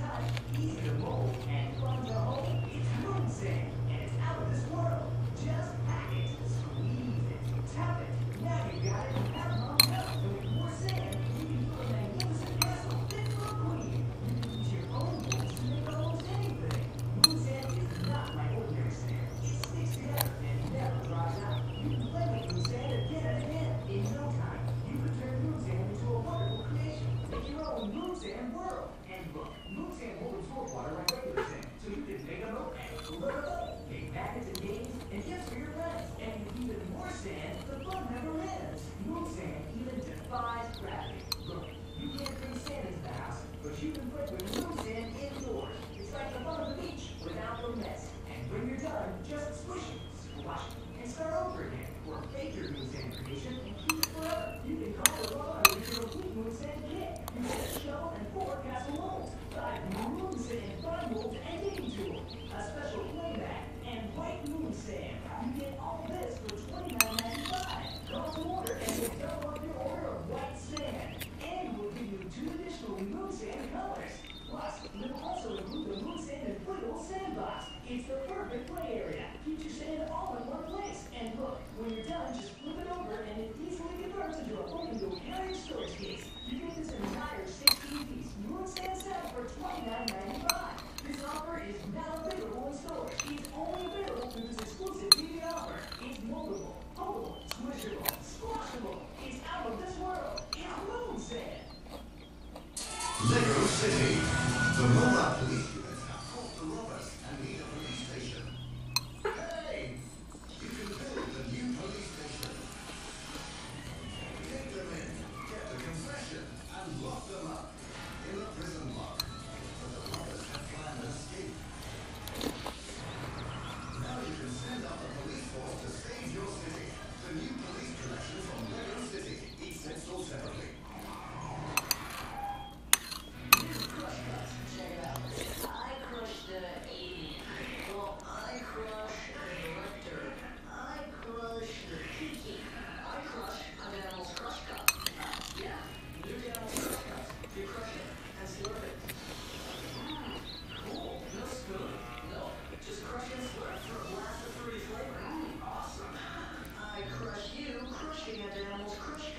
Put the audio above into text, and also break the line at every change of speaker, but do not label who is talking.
Lego City. The mobile police units have caught the robbers and need a police station. Hey! You can build a new police station. Take them in, get the confession, and lock them up in the prison block. But the robbers have planned an escape. Now you can send out the police force to save your city. The new police collection from Lego City. Each set sold separately.
Crushing a animal's crush